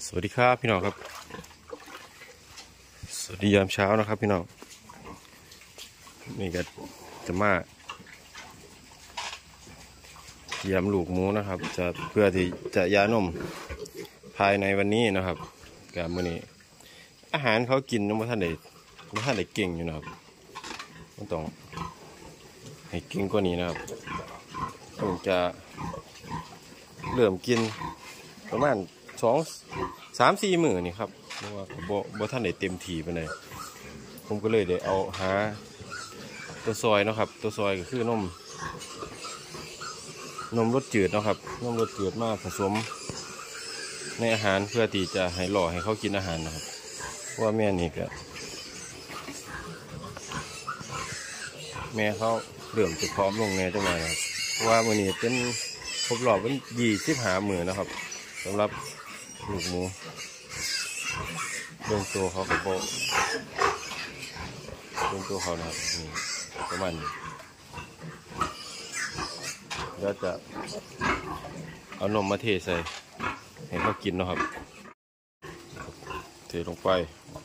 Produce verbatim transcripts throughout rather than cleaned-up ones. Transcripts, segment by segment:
สวัสดีครับพี่น้องครับสวัสดียามเช้านะครับพี่น้องนี่ก็จะมาเยี่ยมลูกหมูนะครับจะเพื่อที่จะยานมภายในวันนี้นะครับกับมื้อนี้อาหารเขากินยังไม่ท่านได้ไม่ท่านได้เก่งอยู่นะครับต้องให้เก่งกว่านี้นะครับผมจะเริ่มกินประมาณสองสามสี่มื้อนี่ครับเพราะว่าบ่บ่ท่านได้เต็มที่ปานใดผมก็เลยได้เอาหาตัวซอยเนาะครับตัวซอยก็คือนมนมรสจืดเนาะครับนมรสจืดมาผสมในอาหารเพื่อที่จะให้หล่อให้เขากินอาหารนะครับเพราะว่าแม่นี่ก็แม่เขาเริ่มจะพร้อมลงแน่จังเลยครับเพราะว่ามื้อนี้เป็นครบรอบวันยี่สิบห้ามื้อนะครับสำหรับลูกหมูเบื้องตัวเขากับโบเบื้องตัวเขานะครับนี่ประมาณนี้แล้วจะเอานมมาเทใส่ให้เขากินนะครับเทลงไป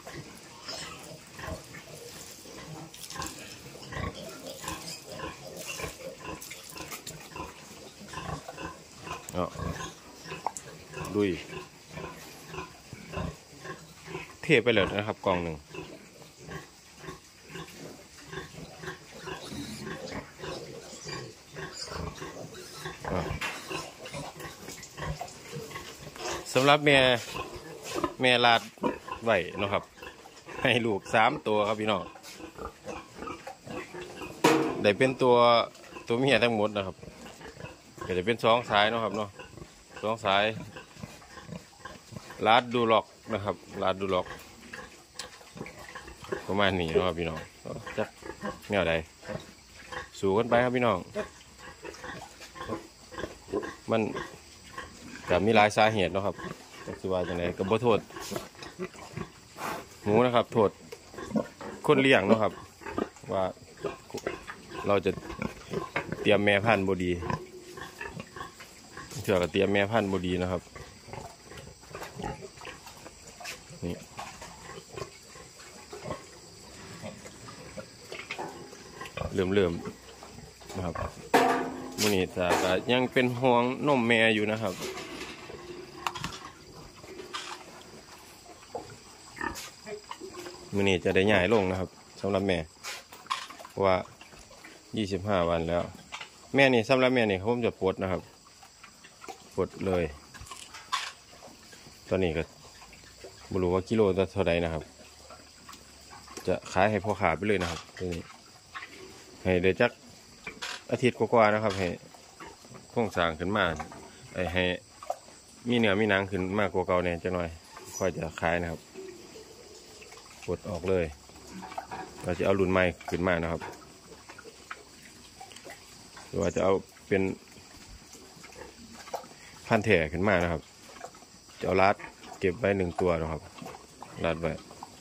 เอาลุยเทไปเลยนะครับกล่องหนึ่งสำหรับแม่แม่ลาดไหวนะครับให้ลูกสามตัวครับพี่น้องได้เป็นตัวตัวเมียทั้งหมดนะครับก็จะเป็นสองสายนะครับเนาะสองสายลาดดูล็อกนะครับลาดดูล็อกประมาณนี้นะครับพี่น้องจักแนวใดสู้กันไปครับพี่น้องมันกับมีหลายสาเหตุนะครับคือว่าจังไดก็บ่โทษหมูนะครับโทษคนเลี้ยงนะครับว่าเราจะเตรียมแม่พันธุ์บ่ดีเถื่อก็เตรียมแม่พันธุ์บ่ดีนะครับนี่เริ่มเริ่มนะครับมื้อนี้จะยังเป็นห่วงนมแม่อยู่นะครับมื้อนี้จะได้ใหญ่ลงนะครับสำหรับแม่เพราะว่ายี่สิบห้าวันแล้วแม่นี่สำหรับแม่นี่ผมจะปลดนะครับปลดเลยตอนนี้ก็ไม่รู้ว่ากิโลเท่าใดนะครับจะขายให้พ่อขาไปเลยนะครับตัวนี้ให้เดี๋ยวจักอาทิตย์กว่าๆนะครับให้โครงสร้างขึ้นมาให้มีเนื้อมีหนังขึ้นมากกว่าเก่าเนี่ยจะหน่อยค่อยจะขายนะครับปลดออกเลยเราจะเอารุ่นใหม่ขึ้นมานะครับหรือว่าจะเอาเป็นพันแถ่ขึ้นมานะครับจะเอารัดเก็บไว้หนึ่งตัวนะครับรัดไว้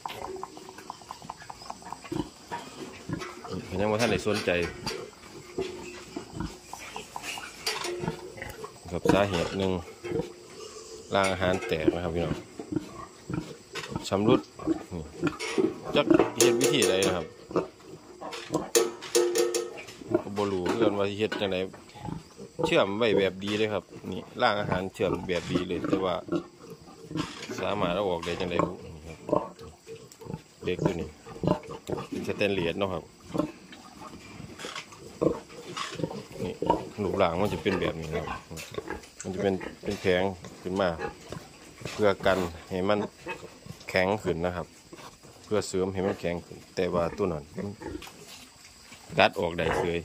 ยังว่าท่านไหนสนใจกับสาเหตุหนึ่งร่างอาหารแตกนะครับพี่น้องชำรุดจักเฮ็ดวิธีใดนะครับบรูเรื่องว่าเฮ็ดจังไดเชื่อมไว้แบบดีเลยครับนี่ร่างอาหารเชื่อมแบบดีเลยแต่ว่าสามารถเอาออกได้จังไดเด็กตัวนี้สแตนเลสเนาะครับนี่ลูกหลังมันจะเป็นแบบนี้ครับมันจะเป็นเป็นแข็งขึ้นมาเพื่อกันให้มันแข็งขึ้นนะครับเพื่อเสริมให้มันแข็งขึ้นแต่ว่าตัวนั้นกัดออกได้เลย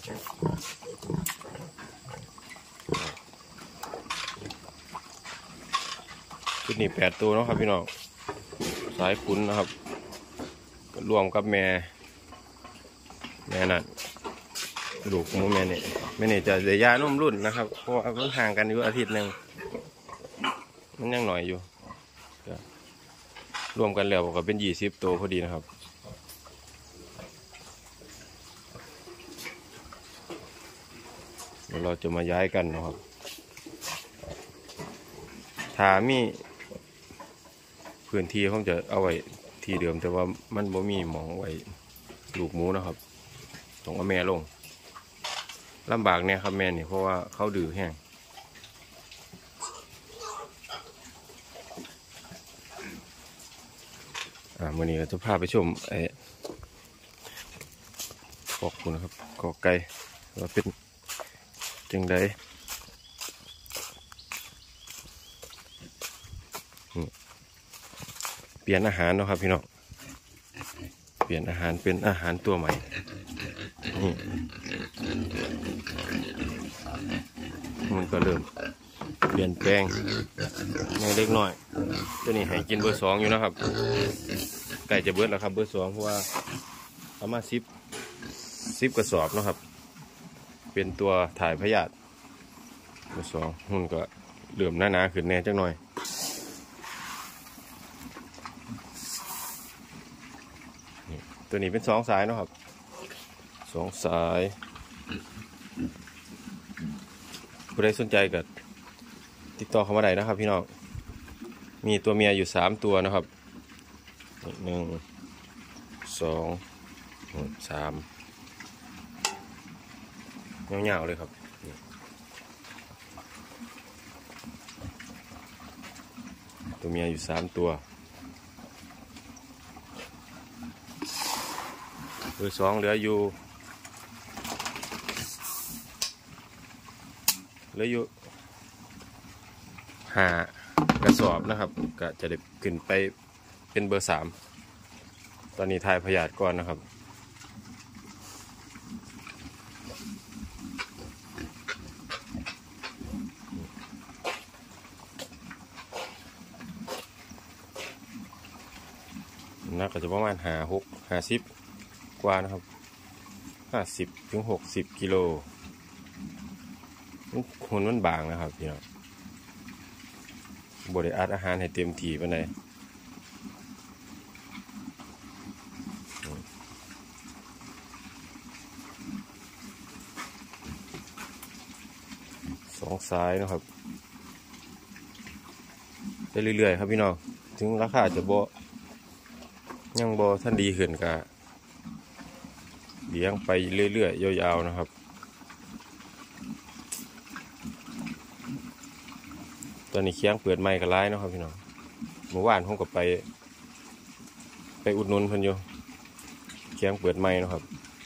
ชุดนี้แปดตัวเนาะครับพี่น้องสายขุนนะครับรวมกับแม่แม่นั่นลูกหมูแม่นี่แม่นี่จะเสียยานมรุ่นนะครับเพราะว่ามันห่างกันอยู่อาทิตย์หนึ่งมันยังหน่อยอยู่รวมกันแล้วก็เป็นยี่สิบตัวพอดีนะครับเดี๋ยวเราจะมาย้ายกันนะครับถ้ามีพื้นที่ผมจะเอาไว้ที่เดิมแต่ว่ามันบ่มีหมองไว้ลูกหมูนะครับต้องเอาแม่ลงลำบากเนี่ยครับแม่นี่เพราะว่าเขาดื้อแห้งอ่าวันนี้ก็จะพาไปชมไอ้ขอบคุณนะครับขอไก่ว่าเป็นจังไดเปลี่ยนอาหารเนาะครับพี่น้องเปลี่ยนอาหารเป็นอาหารตัวใหม่นี่มันก็เริ่มเปลี่ยนแปลงในเล็กน้อยตัวนี้ให้กินเบอร์สองอยู่นะครับไก่จะเบิดแล้วครับเบอร์สองเพราะว่าเอามาซิปซิปกระสอบนะครับเป็นตัวถ่ายพยาธิเบอร์สองหุ่นก็เริ่มหนาๆขึ้นแน่จังหน่อยตัวนี้เป็นสองสายนะครับสองสายผู้ใดสนใจก็ติดต่อเข้ามาได้นะครับพี่น้องมีตัวเมียอยู่สามตัวนะครับหนึ่งสองสามเงาๆเลยครับตัวเมียอยู่สามตัวเบอร์สองเหลืออยู่เหลืออยู่ห้ากระสอบนะครับก็จะได้ขึ้นไปเป็นเบอร์สามตอนนี้ทายพยาธิก่อนนะครับนักก็จะประมาณห้าหกห้าสิบกว่านะครับห้าสิบถึงหกสิบกิโลหุ่นมันบางนะครับพี่น้องบริอัดอาหารให้เต็มที่ปานใดสองสายนะครับไปเรื่อยๆครับพี่น้องถึงราคาจะบ่ยังบ่ท่านดีขึ้นกะเลี้ยงไปเรื่อยๆยาวๆนะครับตอนนี้เคียงเปิดไม้กันร้ายนะครับพี่น้องเมื่อวานผมก็ไปไปอุดหนุนเพิ่นอยู่เคียงเปิดไม้นะครับ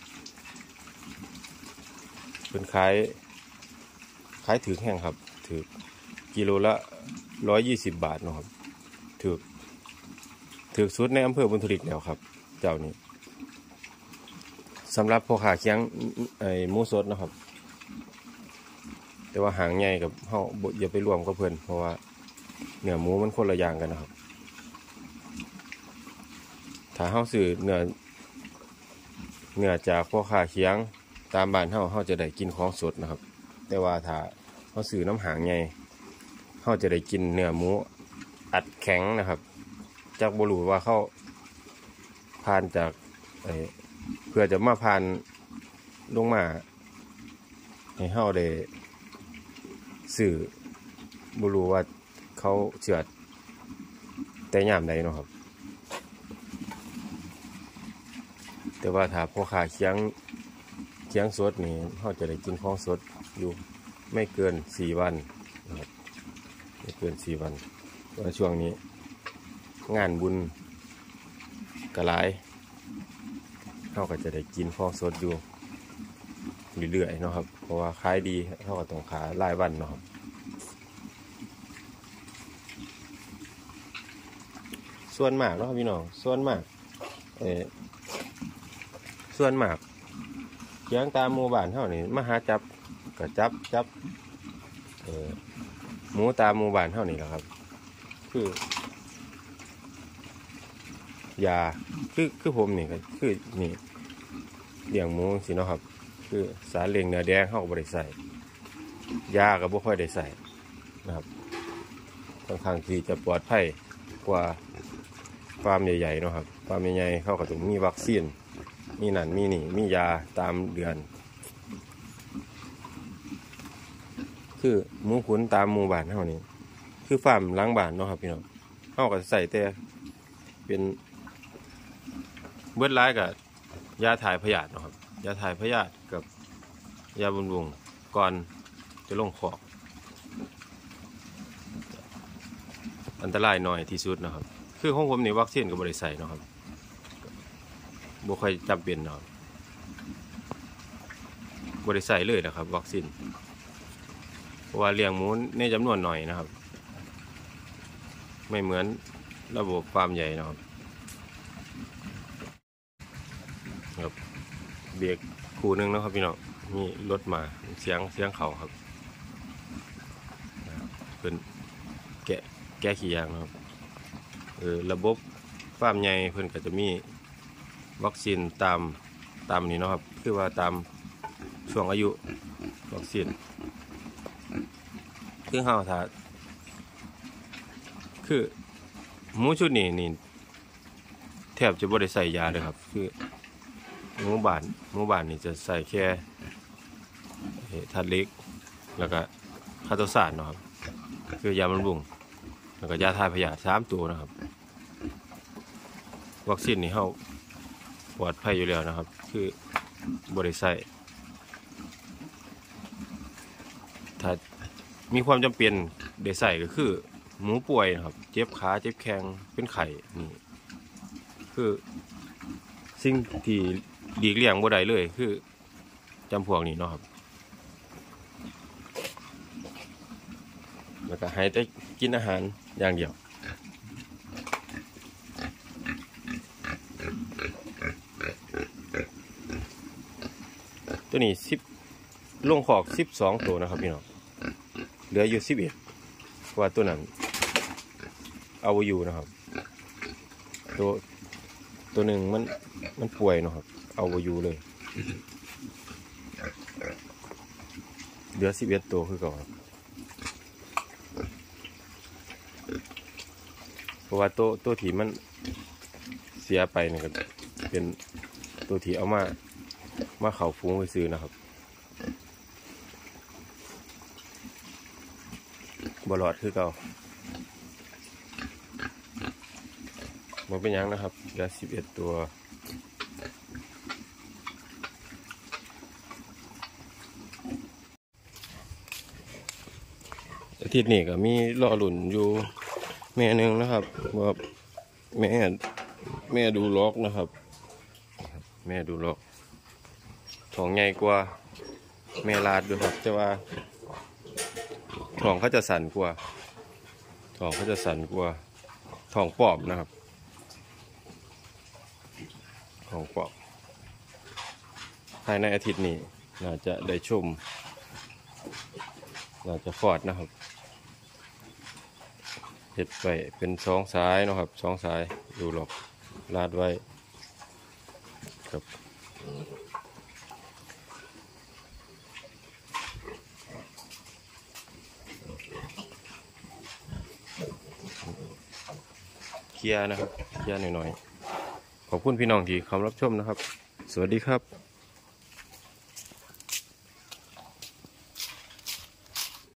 เพิ่นขายขายถือแห้งครับถือกิโลละร้อยยี่สิบบาทนะครับถือถือสุดในอำเภอบุญทลิกแล้วครับเจ้านี้สำหรับพ่อค้าเคียงไอ้หมูสดนะครับแต่ว่าหางใหญ่กับเฮาอย่าไปรวมกับเพิ่นเพราะว่าเนื้อหมูมันคนละอย่างกันนะครับถ้าเฮาซื้อเนื้อเนื้อจากพ่อค้าเคียงตามบ้านเฮาเฮาจะได้กินของสดนะครับแต่ว่าถ้าเฮาซื้อน้ำหางใหญ่เฮาจะได้กินเนื้อหมูอัดแข็งนะครับจากบ่รู้ว่าเขาผ่านจากไอ้เพื่อจะมาผ่านลงมาให้เฮาได้สื่อบ่รู้ว่าเขาเฉือดแต่ยามใดเนาะครับแต่ว่าถ้าพ่อค้าเคียงเคียงสดนี่เฮาจะได้กินของสดอยู่ไม่เกินสี่วันนะครับไม่เกินสี่วันเพราะช่วงนี้งานบุญกระไรเขาก็จะได้กินของสดอยู่เรื่อยๆเนาะครับเพราะว่าขายดีเขาก็ต้องขายรายวันเนาะครับส่วนมากเนาะพี่น้องส่วนมากเออส่วนมากเลี้ยงตามหมู่บ้านเท่านี้มาหาจับก็จับจับเออหมูตามหมู่บ้านเท่านี้แหละครับคือยาคือคือผมนี่ก็คือนี่เลี้ยงหมูสิเนาะครับคือสารเลี้ยงเนื้อแดงเขาก็บ่ได้ใส่ยาก็บ่ค่อยได้ใส่นะครับค่อนข้างที่จะปลอดภัยกว่าฟาร์มใหญ่ๆเนาะครับฟาร์มใหญ่ๆเขาก็ต้องมีวัคซีนมีนั่นมีนี่มียาตามเดือนคือหมูขุนตามหมู่บ้านเท่านี้คือฟาร์มล้างบ้านเนาะครับพี่น้องเขาก็ใส่แต่เป็นเบิดร้ายกับยาถ่ายพยาธินะครับยาถ่ายพยาธิกับยาบำรุงก่อนจะลงคอกอันตรายหน่อยที่สุดนะครับคือของผมนี่วัคซีนก็บริใส่นะครับบ่ค่อยจำเป็นนะครับบริใส่เลยนะครับวัคซีนเพราะว่าเลี้ยงหมูในจำนวนหน่อยนะครับไม่เหมือนระบบฟาร์มใหญ่นะครับครับเบรกคู่หนึ่งนะครับพี่น้องนี่รถมาเสียงเสียงเขาครับเป็นแกะแกะขี้ยางนะครับเออระบบฟาร์มใหญ่เพิ่นก็จะมีวัคซีนตามตามนี้นะครับคือว่าตามช่วงอายุวัคซีนคือเฮาถ้าคือหมูชุดนี้นี่แทบจะบ่ได้ใส่ยาเลยครับคือหมูบ้านหมูบ้านนี่จะใส่แค่ทัดเล็กแล้วก็คาโตซานเนาะครับคือยาบำรุงแล้วก็ยาถ่ายพยาธิสามตัวนะครับวัคซีนนี่เฮาปลอดภัยอยู่แล้วนะครับคือบริใส่ถ้ามีความจำเป็นได้ใส่ก็คือหมูป่วยนะครับเจ็บขาเจ็บแข้งเป็นไข้นี่คือสิ่งที่หลีกเลี่ยงบ่ได้เลยคือจำพวกนี้เนาะครับแล้วก็ให้ได้กินอาหารอย่างเดียวตัวนี้สิบลงขอกสิบสองตัวนะครับพี่น้องเหลืออยู่สิบเอ็ดว่าตัวนั้นเอาอยู่นะครับตัวตัวหนึ่งมันมันป่วยเนาะครับเอาอยู่เลยเหลือสิบเอ็ดตัวคือก่อนเพราะว่าตัวตัวที่มันเสียไปเนี่ยก็เป็นตัวที่เอามามาเข่าฟุ้งไปซื้อนะครับบอลอดคือเก่ามันเป็นยังนะครับเหลือสิบเอ็ดตัวอาทิตย์นี้ก็มีรอหลุนอยู่แม่หนึ่งนะครับว่าแม่แม่ดูล็อกนะครับแม่ดูล็อกท้องใหญ่กว่าแม่ลาดด้วยครับแต่ว่าท้องเขาจะสั่นกว่าท้องเขาจะสั่นกว่าท้องปอบนะครับท้องปอบภายในอาทิตย์นี้น่าจะได้ชมน่าจะฟอดนะครับเห็ดไปเป็นสองสายนะครับสองสายดูหลอกลาดไว้ครับเคลียร์นะครับเคลียร์หน่อยๆขอบคุณพี่น้องที่เข้ารับชมนะครับสวัสดีครับ